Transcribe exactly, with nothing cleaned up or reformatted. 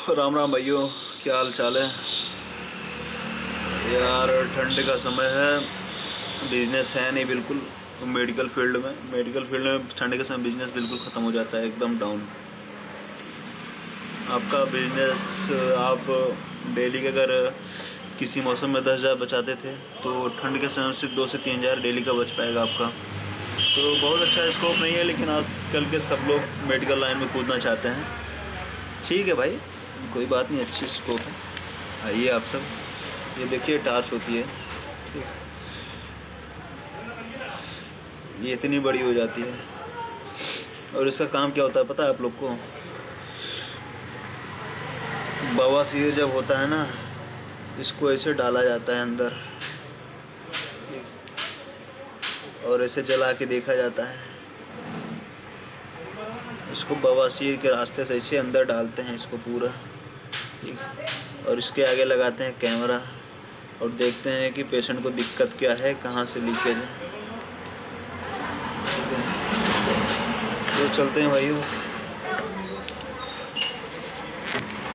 राम राम भाइयों, क्या हाल चाल है यार। ठंड का समय है, बिजनेस है नहीं बिल्कुल। मेडिकल फील्ड में मेडिकल फील्ड में ठंड के समय बिजनेस बिल्कुल ख़त्म हो जाता है, एकदम डाउन। आपका बिजनेस, आप डेली के अगर किसी मौसम में दस हज़ार बचाते थे तो ठंड के समय सिर्फ दो से तीन हज़ार डेली का बच पाएगा आपका। तो बहुत अच्छा स्कोप नहीं है, लेकिन आजकल के सब लोग मेडिकल लाइन में कूदना चाहते हैं। ठीक है भाई, कोई बात नहीं, अच्छी स्कोप है। आइए आप सब, ये देखिए टार्च होती है, ठीक, ये इतनी बड़ी हो जाती है। और इसका काम क्या होता है पता है आप लोग को? बवासीर जब होता है ना, इसको ऐसे डाला जाता है अंदर और ऐसे जला के देखा जाता है। इसको बवासीर के रास्ते से ऐसे अंदर डालते हैं इसको पूरा, ठीक, और इसके आगे लगाते हैं कैमरा और देखते हैं कि पेशेंट को दिक्कत क्या है, कहाँ से लीकेज है। तो चलते हैं भाइयों।